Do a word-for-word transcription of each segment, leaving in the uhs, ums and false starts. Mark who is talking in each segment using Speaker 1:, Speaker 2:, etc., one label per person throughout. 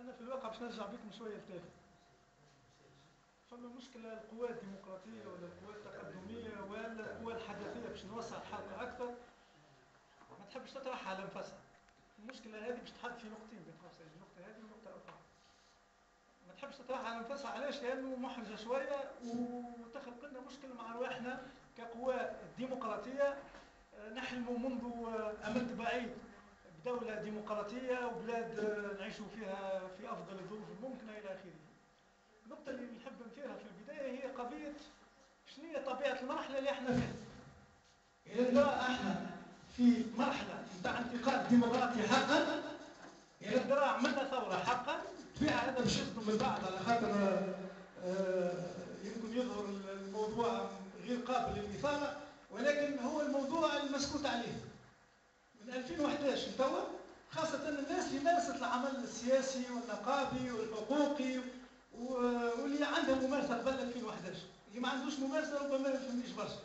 Speaker 1: انا في الواقع باش نرجع بكم شويه لتالي. فما مشكله القوى الديمقراطيه ولا القوى التقدميه ولا القوى الحداثيه، باش نوسع الحلقه اكثر، ما تحبش تطرحها على انفسها. المشكله هذه باش تحل في نقطتين بين قوسين، النقطه هذه ونقطه اخرى. ما تحبش تطرحها على انفسها، علاش؟ لانه محرجه شويه وتخلق لنا مشكل مع رواحنا كقوى ديمقراطيه. نحلم منذ امد بعيد بدوله ديمقراطيه وبلاد نعيش فيها في افضل الظروف الممكنه الى اخره. النقطه اللي نحب نثيرها في البدايه هي قضيه شنو هي طبيعه المرحله اللي احنا فيها. اذا احنا في مرحله نتاع انتقال ديمقراطي حقا، اذا عملنا ثوره حقا، طبيعه هذا باش يخدم من بعد على خاطر يمكن يظهر الموضوع غير قابل للاثاره، ولكن هو الموضوع المسكوت عليه من ألفين وأحد عشر توا، خاصة الناس اللي مارست العمل السياسي والنقابي والحقوقي واللي عندها ممارسة قبل ألفين وأحد عشر، اللي ما عندوش ممارسة ربما ما يفهمنيش برشا.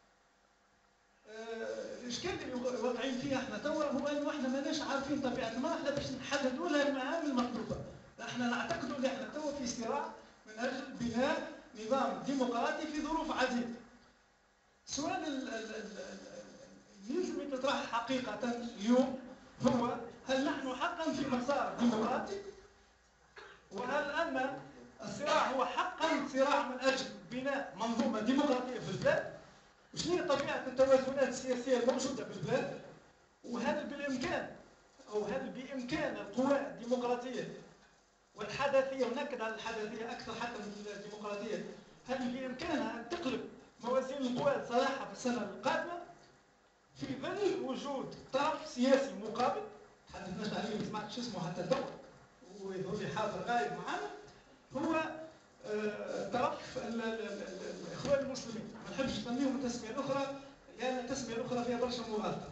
Speaker 1: الإشكال اللي واقعين فيه احنا توا هو أنه احنا ماناش عارفين طبيعة المرحلة باش نحددوا لها المهام المطلوبة. احنا نعتقدوا أن احنا توا في صراع من أجل بناء نظام ديمقراطي في ظروف عديدة. السؤال اللي يلزم يتطرح حقيقة اليوم هو: هل نحن حقا في مسار ديمقراطي؟ وهل أن الصراع هو حقا صراع من أجل بناء منظومة ديمقراطية في البلاد؟ وشنو هي طبيعة التوازنات السياسية الموجودة في البلاد؟ وهل بالإمكان أو هل بإمكان القوى الديمقراطية والحداثية، ونأكد على الحداثية أكثر حتى من الديمقراطية، هل بإمكانها أن تقلب موازين القوى لصالحها في السنة القادمة في ظل وجود طرف سياسي مقابل تحدثناش عليه، ما سمعتش اسمه حتى توا ويظهر لي حاضر غايب معنا، هو آه طرف الإخوان المسلمين. ما نحبش نسميهم التسمية الأخرى لأن التسمية الأخرى فيها برشا مغالطة.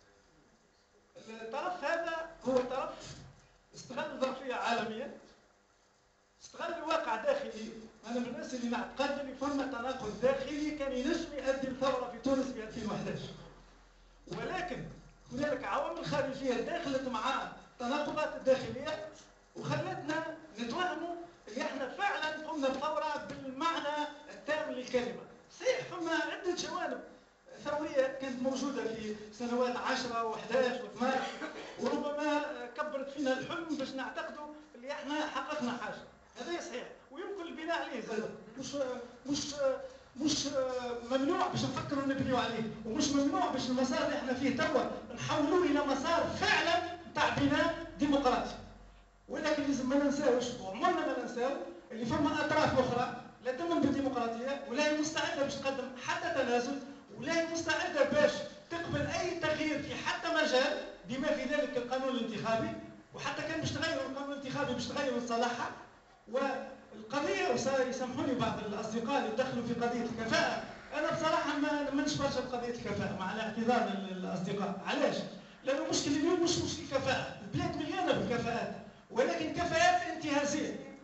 Speaker 1: الطرف هذا هو طرف استغل الظرفية عالميا، استغل الواقع داخلي. أنا من الناس اللي نعتقد أن فما تناقض داخلي كان ينجم يؤدي الثورة في تونس في ألفين وأحد عشر، ولكن هنالك عوامل خارجية دخلت مع التناقضات الداخلية وخلتنا نتوهموا اللي احنا فعلا قمنا بثورة بالمعنى التام للكلمة. صحيح فما عدة جوانب ثورية كانت موجودة في سنوات عشرة وأحد عشر واثناش، وربما كبرت فينا الحلم باش نعتقدوا اللي احنا حققنا حاجة. هذا صحيح ويمكن البناء عليه زاد، مش مش مش ممنوع باش نفكروا نبنيوا عليه، ومش ممنوع باش المسار اللي احنا فيه توا نحولوه الى مسار فعلا تاع بناء ديمقراطي. ولكن لازم ما ننساوش وعمرنا ما ننساو اللي فما اطراف اخرى لا تؤمن بالديمقراطيه ولا هي مستعده باش تقدم حتى تنازل، ولا هي مستعده باش تقبل اي تغيير في حتى مجال بما في ذلك القانون الانتخابي، وحتى كان باش تغيروا القانون الانتخابي باش تغيروا لصالحها. والقضيه وسيسامحوني بعض الاصدقاء اللي دخلوا في قضيه الكفاءه، انا بصراحه ما ما نشبرش بقضيه الكفاءه مع الاعتذار للاصدقاء. علاش؟ لانه المشكل اليوم مش مشكل كفاءه، البلاد مليانه بالكفاءات، ولكن كفاءات انتهازيه،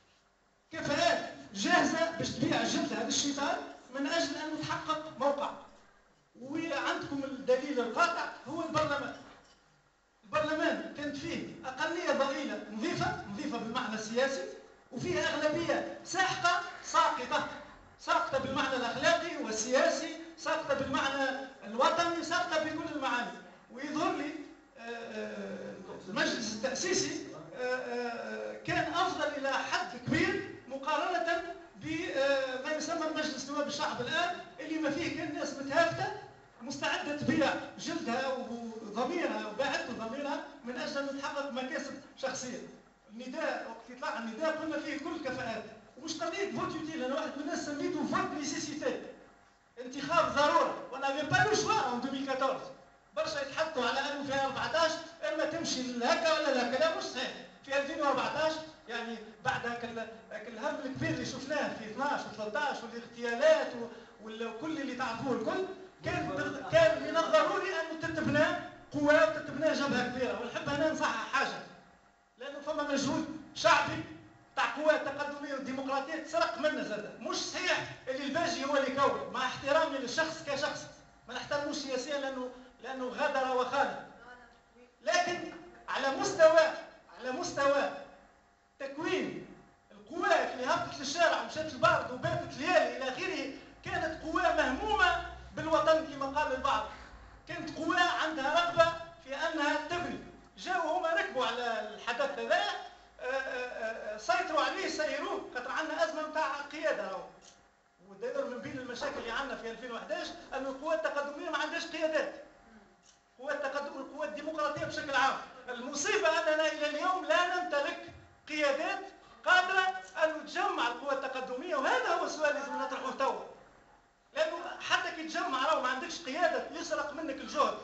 Speaker 1: كفاءات جاهزه باش تبيع جلدها للشيطان من اجل ان تحقق موقع. وعندكم الدليل القاطع هو البرلمان. البرلمان كانت فيه اقليه ضئيله نظيفه، نظيفه بالمعنى السياسي، وفيها اغلبيه ساحقه ساقطه، ساقطه بالمعنى الاخلاقي والسياسي، ساقطه بالمعنى الوطني، ساقطه بكل المعاني. ويظهر لي المجلس التاسيسي كان افضل الى حد كبير مقارنه بما يسمى مجلس نواب الشعب الان، اللي ما فيه كان ناس متهافته مستعده تبيع جلدها وضميرها وباعته ضميرها من اجل ان تحقق مكاسب شخصيه. النداء وقت يطلع النداء قلنا فيه كل الكفاءات، ومش قضيه فوت يوتيل. انا واحد من الناس سميته فوت نيسيسيتي، انتخاب ضروره، وانا في با لو شوا ان ألفين وأربعطاش. برشا يتحطوا على انه في أربعطاش اما تمشي لهكا ولا لهكا، لا مش صحيح. في ألفين وأربعطاش يعني بعد هاك الهم الكبير اللي شفناه في اثناش وثلاثطاش والاغتيالات وكل اللي تعرفوه الكل، كان كان من الضروري ان تتبنى قوى وتتبنى جبهه كبيره. ونحب هنا نصحح حاجه، لانه فما مجهود شعبي تاع قوى تقدميه وديمقراطيه تسرق منا زاد. مش صحيح اللي الباجي هو اللي يكون، مع احترامي للشخص كشخص، ما نحترموش سياسيا لانه لانه غدر وخان، لكن على مستوى على مستوى مشات البارد وباتت ليالي الى اخره. كانت قواه مهمومه بالوطن كما قال البعض، كانت قواه عندها رغبه في انها تبني. جاوا هما ركبوا على الحدث هذا، سيطروا عليه سيروه، خاطر عندنا ازمه نتاع قياده راهو. ودائما من بين المشاكل اللي عندنا في ألفين وأحد عشر أن القوات التقدميه ما عندهاش قيادات. القوات التقدم القوات الديمقراطيه بشكل عام. المصيبه اننا الى اليوم لا نمتلك قيادات قادره ان تجمع القوات التقدميه، وهذا هو السؤال اللي لازم نطرحه توا. لانه حتى كي تجمع راهو ما عندكش قياده يسرق منك الجهد.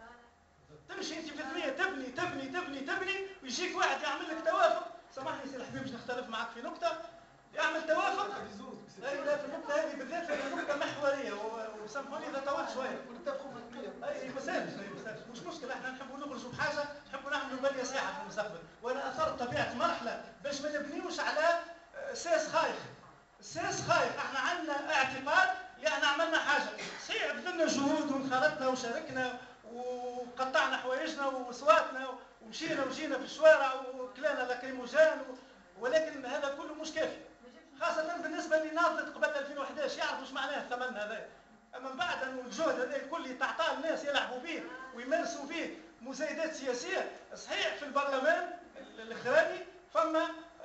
Speaker 1: تمشي انت في الدنيا تبني تبني تبني تبني ويجيك واحد يعمل لك توافق. سامحني سي الحبيب باش نختلف معك في نقطه. يعمل توافق. لا لا في النقطه هذه بالذات لأنها نقطه محوريه، وسامحوني اذا طولت شويه. ونتفقوا في القيم. اي ما سالش مش مشكله، احنا نحبوا نخرجوا بحاجه، نحبوا نعملوا بنيه ساحه في المستقبل، وانا اثرت طبيعه مرحله باش ما نبنيوش على اساس خايف. اساس خايف، احنا عندنا اعتقاد اللي احنا عملنا حاجه، صحيح بذلنا جهود وانخرطنا وشاركنا وقطعنا حوايجنا وصواتنا ومشينا وجينا في الشوارع وكلانا لاكريموجان، ولكن هذا كله مش كافي. خاصة بالنسبة اللي ناضلت قبل ألفين وأحد عشر يعرفوا ايش معناه الثمن هذا. أما من بعد أنه الجهد هذا الكل اللي تعطاه الناس يلعبوا فيه ويمارسوا فيه مزايدات سياسية، صحيح في البرلمان الأخراني فما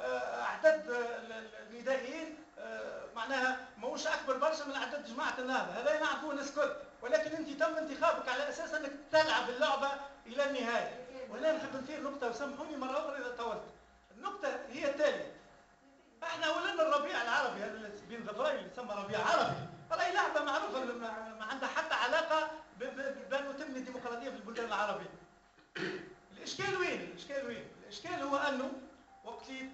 Speaker 1: أعداد الندائيين معناها ماهوش أكبر برشا من أعداد جماعة النهضة، هذا يعرفوه الناس الكل، ولكن أنت تم انتخابك على أساس أنك تلعب اللعبة إلى النهاية. وأنا نحب نثير نقطة وسامحوني مرة أخرى إذا طولت. النقطة هي التالية. احنا ولنا الربيع العربي هذا اللي بين ظفرين اللي يسمى ربيع عربي، راهي لعبه معروفه ما عندها حتى علاقه بانه تبني الديمقراطيه في البلدان العربيه. الاشكال وين؟ الاشكال وين؟ الاشكال هو انه وقت اللي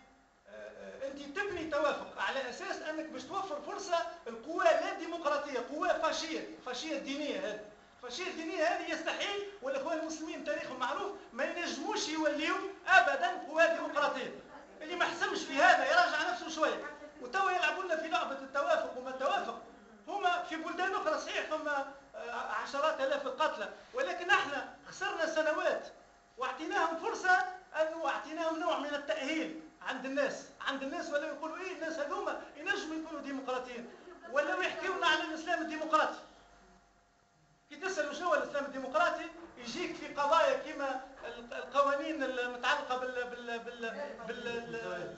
Speaker 1: انت تبني توافق على اساس انك باش توفر فرصه القوى لا ديمقراطيه، قوى فاشيه، فاشيه دينيه هذه. الفاشيه الدينيه هذه يستحيل، والاخوان المسلمين تاريخهم معروف ما ينجموش يوليوا ابدا قوى ديمقراطيه. اللي ما حسمش في هذا يراجع نفسه شويه. وتوا يلعبوا لنا في لعبه التوافق وما التوافق. هما في بلدان اخرى صحيح فما عشرات الاف القتلى، ولكن احنا خسرنا سنوات واعطيناهم فرصه انه اعطيناهم نوع من التاهيل عند الناس، عند الناس ولا يقولوا ايه الناس هذوما ينجموا يكونوا ديمقراطيين، ولا يحكيوا لنا على الاسلام الديمقراطي. كي تسالوا شنو هو الاسلام الديمقراطي يجيك في قضايا كما القوانين المتعلقه بال بال بال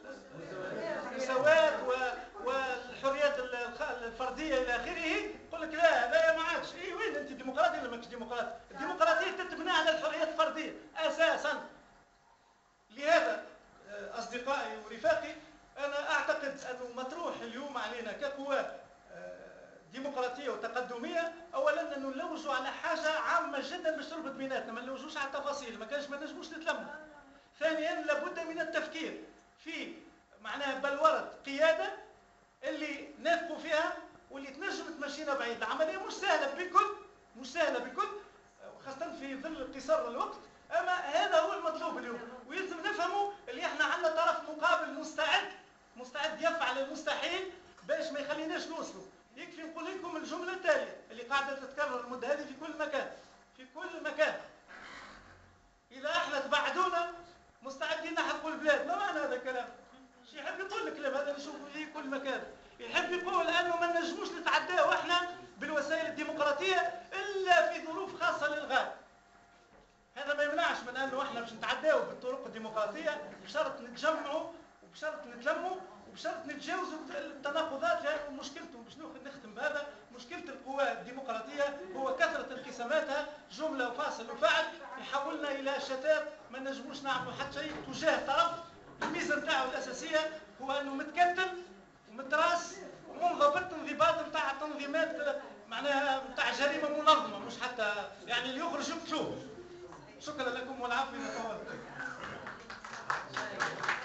Speaker 1: بالمساواة والحريات الفرديه الى اخره، يقول لك لا هذا ما عادش. اي وين انت ديمقراطي ولا ماكش ديمقراطي؟ الديمقراطيه تتبنى على الحريات الفرديه اساسا. لهذا اصدقائي ورفاقي انا اعتقد انه مطروح اليوم علينا كقوى ديمقراطيه وتقدميه، اولا انه نلوجوا على حاجه عامه جدا باش تربط بيناتنا، ما نلوجوش على التفاصيل، ما كانش ما نجموش نتلموا. ثانيا لابد من التفكير في معناها بلوره قياده اللي نثقوا فيها واللي تنجم تمشينا بعيد. العمليه مش سهله بكل، مش سهله بكل، خاصه في ظل قصار الوقت، اما هذا هو المطلوب اليوم. ويلزم نفهموا اللي احنا عندنا طرف مقابل مستعد، مستعد يفعل المستحيل باش ما يخليناش نوصلوا. يكفي نقول لكم الجمله التاليه اللي قاعده تتكرر المده هذه في كل مكان، في كل مكان. اذا احنا تبعدونا مستعدين نحرقوا البلاد. ما معنى هذا الكلام؟ مش يحب يقول الكلام هذا نشوفه في كل مكان. يحب يقول انه ما نجموش نتعداو احنا بالوسائل الديمقراطيه الا في ظروف خاصه للغايه. هذا ما يمنعش من انه احنا باش نتعداو بالطرق الديمقراطيه بشرط نتجمعوا وبشرط نتلموا وبشرط نتجاوزوا التناقضات. لأنه مشكلته باش نختم بهذا، مشكله القوى الديمقراطيه هو كثره انقساماتها، جمله وفاصل وفعل يحولنا الى شتات ما نجموش نعملوا حتى شيء تجاه طرف الميزه نتاعو الاساسيه هو انه متكتل ومتراس ومنضبط انضباط نتاع تنظيمات معناها نتاع جريمه منظمه، مش حتى يعني اللي يخرج يقتلوه. شكرا لكم والعافيه.